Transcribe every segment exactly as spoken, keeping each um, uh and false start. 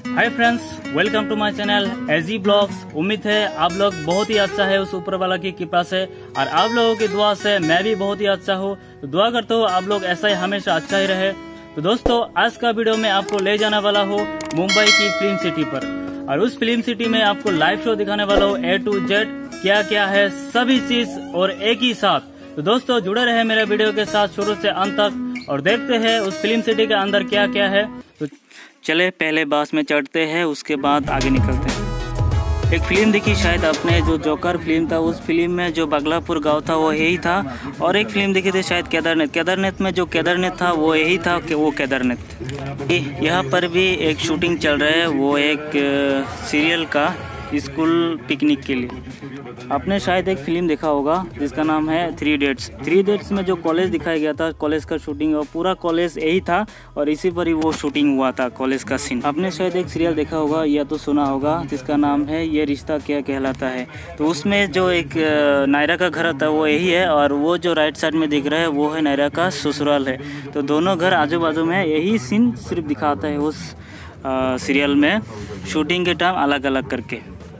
Hi friends, welcome to my channel AG blogs. उम्मीद है आप लोग बहुत ही अच्छा है उस ऊपर वाला की कृपा से, और आप लोगों की दुआ से मैं भी बहुत ही अच्छा हूँ। तो दुआ करता हूँ आप लोग ऐसा ही हमेशा अच्छा ही रहे। तो दोस्तों, आज का वीडियो में आपको ले जाने वाला हूँ मुंबई की फिल्म सिटी पर, और उस फिल्म सिटी में आपको लाइव शो दिखाने वाला हूँ ए टू जेड, क्या क्या है सभी चीज और एक ही साथ। तो दोस्तों, जुड़े रहे मेरे वीडियो के साथ शुरू से अंत तक और देखते हैं उस फिल्म सिटी के अंदर क्या क्या है। तो चले पहले बस में चढ़ते हैं, उसके बाद आगे निकलते हैं। एक फिल्म देखी शायद आपने, जो जोकर फिल्म था, उस फिल्म में जो बगलापुर गांव था वो यही था। और एक फिल्म देखी थी शायद केदारनाथ, केदारनाथ में जो केदारनाथ था वो यही था कि वो केदारनाथ। यहाँ पर भी एक शूटिंग चल रहा है, वो एक सीरियल का स्कूल पिकनिक के लिए। आपने शायद एक फिल्म देखा होगा जिसका नाम है थ्री इडियट्स। थ्री इडियट्स में जो कॉलेज दिखाया गया था, कॉलेज का शूटिंग, और पूरा कॉलेज यही था और इसी पर ही वो शूटिंग हुआ था, कॉलेज का सीन। आपने शायद एक सीरियल देखा होगा या तो सुना होगा जिसका नाम है ये रिश्ता क्या कहलाता है। तो उसमें जो एक नायरा का घर था वो यही है, और वो जो राइट साइड में दिख रहा है वो है नायरा का ससुराल है। तो दोनों घर आजू बाजू में, यही सीन सिर्फ दिखाता है उस सीरियल में, शूटिंग के टाइम अलग अलग करके।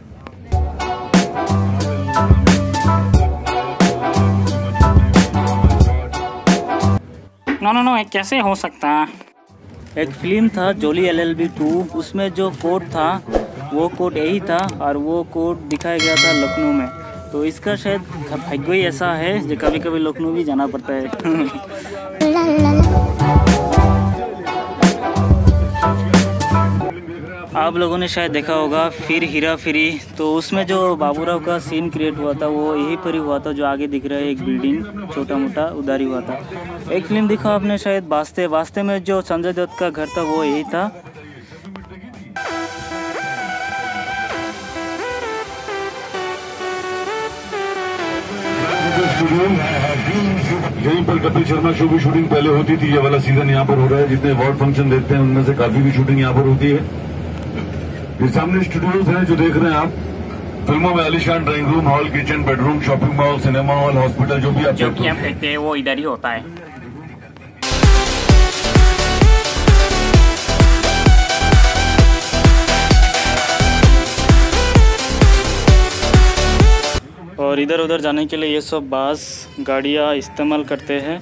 नो नो नो कैसे हो सकता है। एक फिल्म था Jolly L L B two, उसमें जो कोर्ट था वो कोर्ट यही था, और वो कोर्ट दिखाया गया था लखनऊ में। तो इसका शायद भाग्य ही ऐसा है जो कभी कभी लखनऊ भी जाना पड़ता है। आप लोगों ने शायद देखा होगा फिर हीरा फेरी, तो उसमें जो बाबूराव का सीन क्रिएट हुआ था वो यहीं पर ही हुआ था। जो आगे दिख रहा है एक बिल्डिंग छोटा मोटा, उधार ही हुआ था। एक फिल्म दिखा आपने शायद वास्ते, वास्ते में जो संजय दत्त का घर था वो यही था। यहीं पर कपिल शर्मा शो की शूटिंग पहले होती थी, ये वाला सीजन यहाँ पर हो रहा है। जितने अवार्ड फंक्शन देखते हैं उनमें से काफी की शूटिंग यहाँ पर होती है। ये सामने स्टूडियोज हैं जो देख रहे हैं आप। फिल्मों में आलिशान drawing room, hall, kitchen, bedroom, shopping mall, cinema hall, hospital, जो भी आप जो कि हम देखते हैं वो इधर ही होता है। और इधर उधर जाने के लिए ये सब बस गाड़ियाँ इस्तेमाल करते हैं।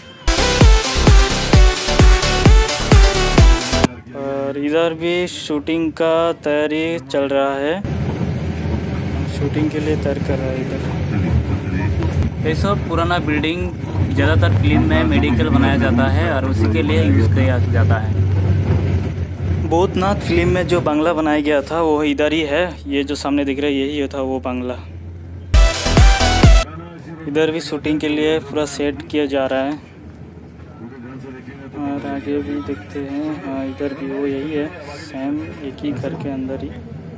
और इधर भी शूटिंग का तैयारी चल रहा है, शूटिंग के लिए तैयार कर रहा है इधर। ये सब पुराना बिल्डिंग ज़्यादातर फिल्म में मेडिकल बनाया जाता है और उसी के लिए यूज़ किया जाता है। भूतनाथ फिल्म में जो बंगला बनाया गया था वो इधर ही है। ये जो सामने दिख रहा है यही था वो बंगला। इधर भी शूटिंग के लिए पूरा सेट किया जा रहा है। और आगे भी देखते हैं, हाँ इधर भी वो यही है, सेम एक ही घर के अंदर ही।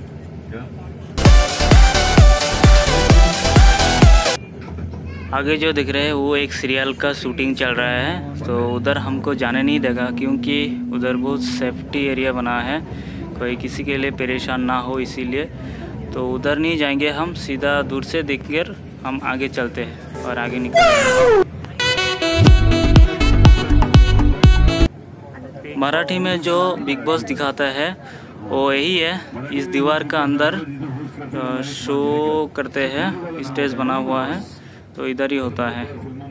आगे जो दिख रहे हैं वो एक सीरियल का शूटिंग चल रहा है। तो उधर हमको जाने नहीं देगा क्योंकि उधर बहुत सेफ्टी एरिया बना है, कोई किसी के लिए परेशान ना हो, इसीलिए तो उधर नहीं जाएंगे हम। सीधा दूर से देखकर हम आगे चलते हैं और आगे निकलते हैं। मराठी में जो बिग बॉस दिखाता है वो यही है। इस दीवार का अंदर शो करते हैं, स्टेज बना हुआ है, तो इधर ही होता है।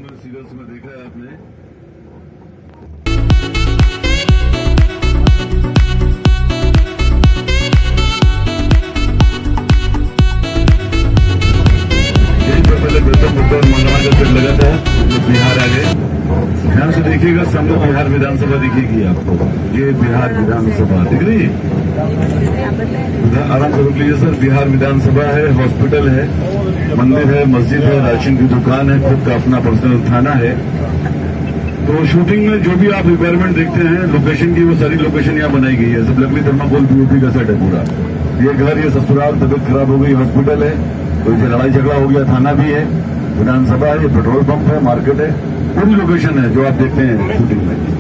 लगाता है जो बिहार आ गए, ध्यान से देखिएगा, सामने बिहार विधानसभा दिखेगी आपको। ये बिहार विधानसभा दिख रही है, आराम से रुक लीजिए सर। बिहार विधानसभा है, हॉस्पिटल है, मंदिर है, मस्जिद है, राशन की दुकान है, खुद का अपना पर्सनल थाना है। तो शूटिंग में जो भी आप रिक्वायरमेंट देखते हैं लोकेशन की, वो सारी लोकेशन यहाँ बनाई गई है। सब लकड़ी थर्माकोल पीओपी का सेट है पूरा। ये घर, ये ससुराल, तबियत खराब हो गई, हॉस्पिटल है, कोई से लड़ाई झगड़ा हो गया, थाना भी है, विधानसभा है, पेट्रोल पंप है, मार्केट है, पूरी लोकेशन है जो आप देखते हैं शूटिंग में।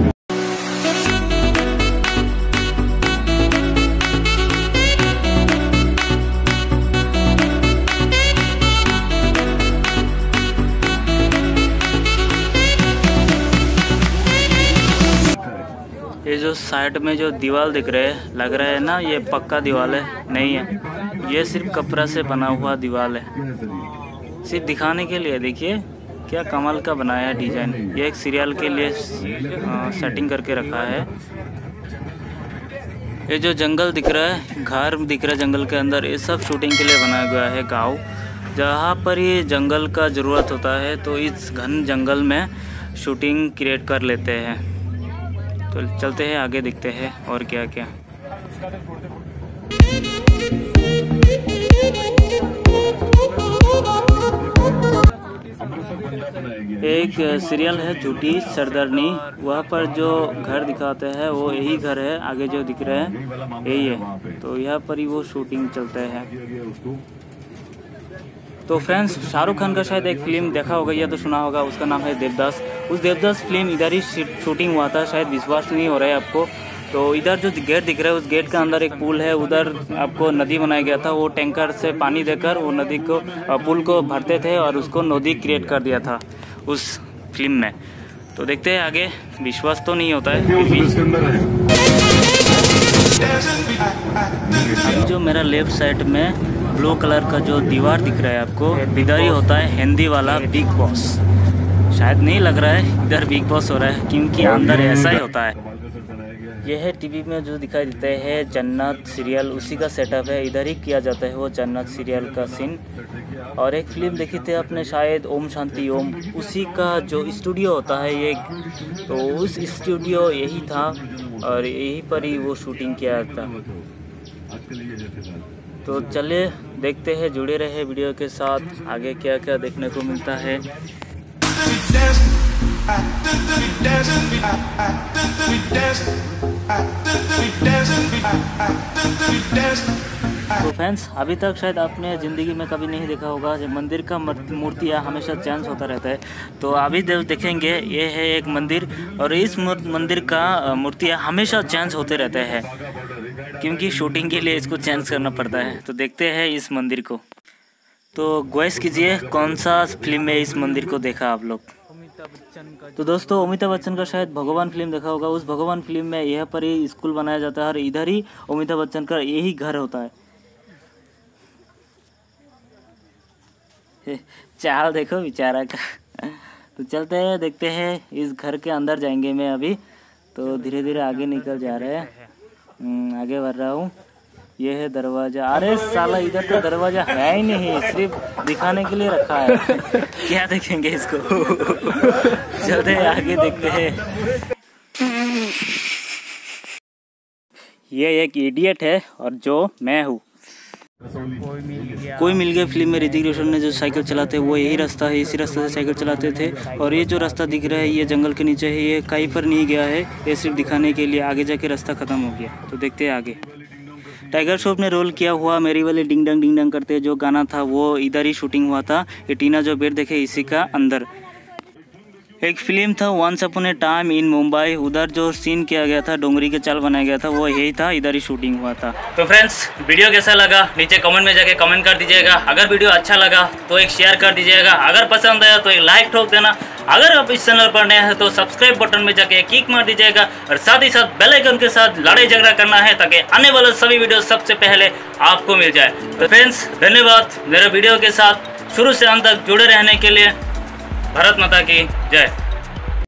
ये जो साइड में जो दीवार दिख रहे है, लग रहा है ना ये पक्का दीवार है, नहीं है, ये सिर्फ कपड़ा से बना हुआ दीवार है, सिर्फ दिखाने के लिए। देखिए क्या कमाल का बनाया है डिजाइन। ये एक सीरियल के लिए आ, सेटिंग करके रखा है। ये जो जंगल दिख रहा है, घर दिख रहा है जंगल के अंदर, ये सब शूटिंग के लिए बनाया गया है गाँव। जहाँ पर ये जंगल का ज़रूरत होता है तो इस घन जंगल में शूटिंग क्रिएट कर लेते हैं। तो चलते हैं आगे, देखते हैं और क्या क्या। एक सीरियल है झूठी सरदारनी, वहाँ पर जो घर दिखाते हैं वो यही घर है, आगे जो दिख रहा है यही है। तो यहाँ पर ही वो शूटिंग चलते हैं। तो फ्रेंड्स, शाहरुख खान का शायद एक फिल्म देखा होगा या तो सुना होगा, उसका नाम है देवदास। उस देवदास फिल्म इधर ही शूटिंग हुआ था, शायद विश्वास नहीं हो रहा है आपको। तो इधर जो गेट दिख रहा है, उस गेट के अंदर एक पुल है, उधर आपको नदी बनाया गया था। वो टैंकर से पानी देकर वो नदी को, पुल को भरते थे और उसको नदी क्रिएट कर दिया था उस फिल्म में। तो देखते हैं आगे, विश्वास तो नहीं होता है। अभी जो मेरा लेफ्ट साइड में ब्लू कलर का जो दीवार दिख रहा है आपको, इधर ही होता है हिंदी वाला बिग बॉस। शायद नहीं लग रहा है इधर बिग बॉस हो रहा है, क्योंकि अंदर ऐसा ही होता है। यह है टीवी में जो दिखाई देता है जन्नत सीरियल, उसी का सेटअप है। इधर ही किया जाता है वो जन्नत सीरियल का सीन। और एक फिल्म देखी थी आपने शायद, ओम शांति ओम, उसी का जो स्टूडियो होता है ये, तो उस स्टूडियो यही था और यहीं पर ही वो शूटिंग किया था। तो चलिए देखते हैं, जुड़े रहे वीडियो के साथ, आगे क्या क्या देखने को मिलता है। तो फ्रेंड्स, अभी तक शायद आपने ज़िंदगी में कभी नहीं देखा होगा, जब मंदिर का मूर्तियाँ हमेशा चेंज होता रहता है। तो अभी देखेंगे, ये है एक मंदिर और इस मंदिर का मूर्तियाँ हमेशा चेंज होते रहते हैं, क्योंकि शूटिंग के लिए इसको चेंज करना पड़ता है। तो देखते हैं इस मंदिर को। तो गैस कीजिए कौन सा फिल्म में इस मंदिर को देखा आप लोग। तो दोस्तों, अमिताभ बच्चन का शायद भगवान फिल्म देखा होगा। उस भगवान फिल्म में यह पर ही स्कूल बनाया जाता है और इधर ही अमिताभ बच्चन का यही घर होता है। चाल देखो बेचारा का। तो चलते हैं, देखते हैं, इस घर के अंदर जाएंगे। मैं अभी तो धीरे धीरे आगे निकल जा रहे हैं, आगे बढ़ रहा हूँ। ये है दरवाजा। अरे साला, इधर तो दरवाजा है ही नहीं, सिर्फ दिखाने के लिए रखा है। क्या देखेंगे इसको। चलते हैं आगे, देखते हैं। ये एक इडियट है और जो मैं हूँ। कोई मिल गया फिल्म में ऋतिक रोशन ने जो साइकिल चलाते वो यही रास्ता है, इसी रास्ते से साइकिल चलाते थे। और ये जो रास्ता दिख रहा है ये जंगल के नीचे है, ये कहीं पर नहीं गया है, ये सिर्फ दिखाने के लिए। आगे जाके रास्ता खत्म हो गया। तो देखते हैं आगे। टाइगर श्रॉफ ने रोल किया हुआ मेरी वाले डिंग डंग डिंग डंग करते जो गाना था, वो इधर ही शूटिंग हुआ था। ये टीना जो बेड देखे इसी का अंदर। एक फिल्म था once upon a time in Mumbai, उधर जो सीन किया गया था, डोंगरी के चाल बनाया गया था, वो यही था, इधर ही शूटिंग हुआ था। तो फ्रेंड्स, वीडियो कैसा लगा नीचे कमेंट में जाके कमेंट कर दीजिएगा। अगर वीडियो अच्छा लगा तो एक शेयर कर दीजिएगा, अगर पसंद आया तो एक लाइक ठोक देना। अगर आप इस चैनल पर नए हैं तो सब्सक्राइब बटन में जाके किक मार दीजिएगा और साथ ही साथ बेल आइकन के साथ लड़ाई झगड़ा करना है, ताकि आने वाले सभी वीडियो सबसे पहले आपको मिल जाए। तो फ्रेंड्स, धन्यवाद मेरे वीडियो के साथ शुरू से अंत तक जुड़े रहने के लिए। भारत माता की जय।